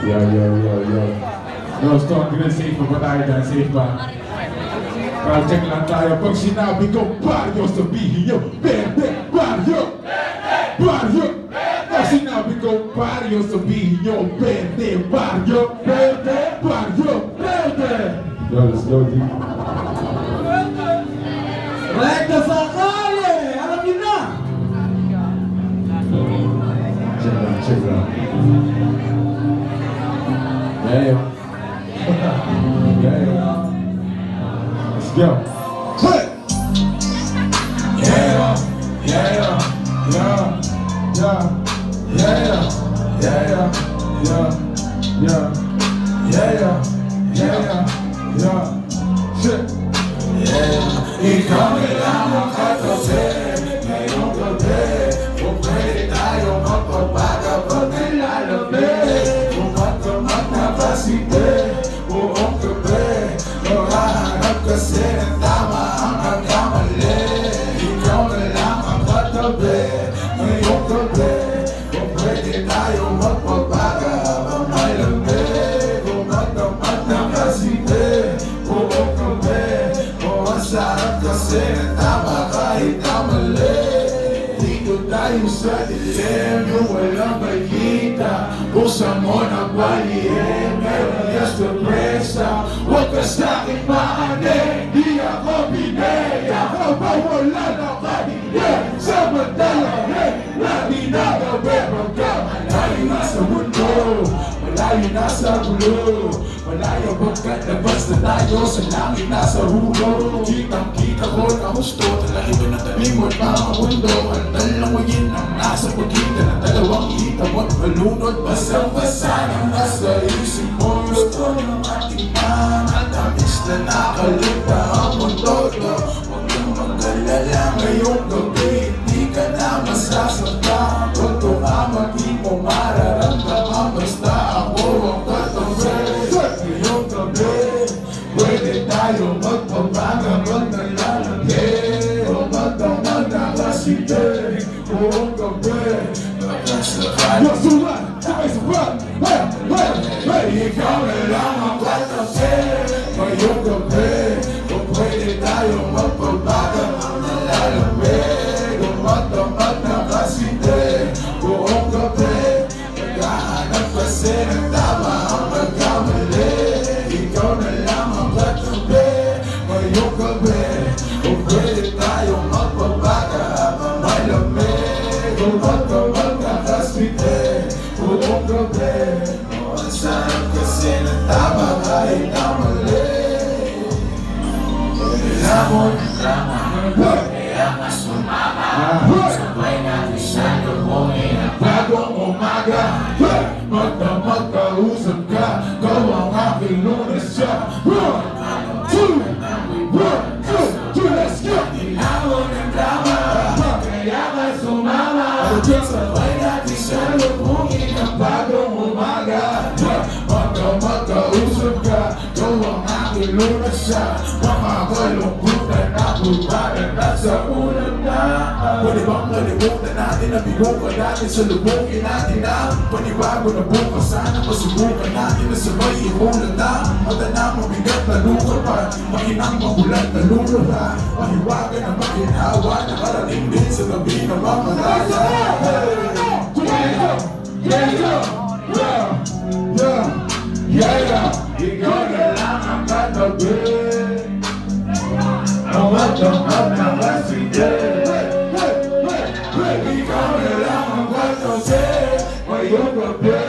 Yo. No, strong green, safe pa ba tayo dyan? Safe ba? Project lang tayo. Pag sinabi ko, baryo, sabihin nyo, berde, baryo! Baryo! Pag sinabi ko, baryo, sabihin nyo, berde, baryo! Berde, baryo, berde! Yo, let's go, D. Rekta sa kali! Alam niyo na! Check lang. Yeah. Let's go. Hey! Yeah. Shit. Ikaw lang ang katabi, ngayong gabi. Kung pwede tayo magpapaga pag nilalamig. Kung magkamag na basite, buong gabi. Makahanap kasi ng tama ang nagkamali. Ikaw na lang ang katabi, ngayong gabi. Kung pwede tayo magpapaga pag nilalamig. Kung magkamag na basite, buong gabi. Masarap kasi ng tama kahit na mali. Dito tayo sa dilim, yung walang balita. Buksan mo ng balihin, meron niya sorpresa. Huwag ka sa'kin maanin, di ako binay. Ako ba wala na kanina? Samantala, lagi na gabi. Pagka malayo na sa mundo, malayo na sa gulo. Malayo pagkat labas na tayo sa langit na sa hulo. Kitang-kita ko na husto, talahiban na talimod mga mundo. Aldal lang magin ang nasa pagitan ng dalawang hitawan. Malunod, basang-basa ng nasa isip mo. Gusto ng ating matamis na nakaligta ang mundo. Huwag kang mag-alala ngayong gabi, hindi ka na masasaktan. Totoo ang di mo mararamdaman, basta ako ang katabi. Ngayong gabi, pwede tayo magpapaga pag nalalagay. O magdamag na kasite, buong gabi. Nakasakal sulat, sabay-sabay. Hey, ikaw na lang ang katabi. Ngayong gabi, kung pwede tayo magpapaga pag nalalagay. O magdamag na kasite, buong gabi. Naghahanap kasi ng tama ang nagkamali. Ikaw na lang ang katabi, ngayong gabi. Kung pwede tayong magpapaga habang malamig. Kung magdamag na kasite, buong gabi. Ang sarap kasi ng tama kahit na mali. Kailangan ng drama, kaya ka sumama. Sabay natin siya lubungin ang bagong umaga. Magdamag kausap ka, ikaw ang aking lunas siya. 1, 2, let's go! Kailangan ng drama, kaya ka sumama. Sabay natin siya lubungin ang bagong umaga. Magdamag kausap ka, ikaw ang aking lunas siya. Mga kalungkutan na bumaran at sa ulam na. Pwede bang kalimutan natin na binukan natin sa lubungin natin na panibago na bukas. Sana masubukan natin na sabay imulan na. Mata na mabigat na luka pa, makinang magulat na lulula. Mahiwaga na makinhawa, nakarating din sa gabi na mamalaya. Ikaw na lang ang katabi. Ang magdamag na kasite. Ikaw na lang ang katabi. Ngayong gabi.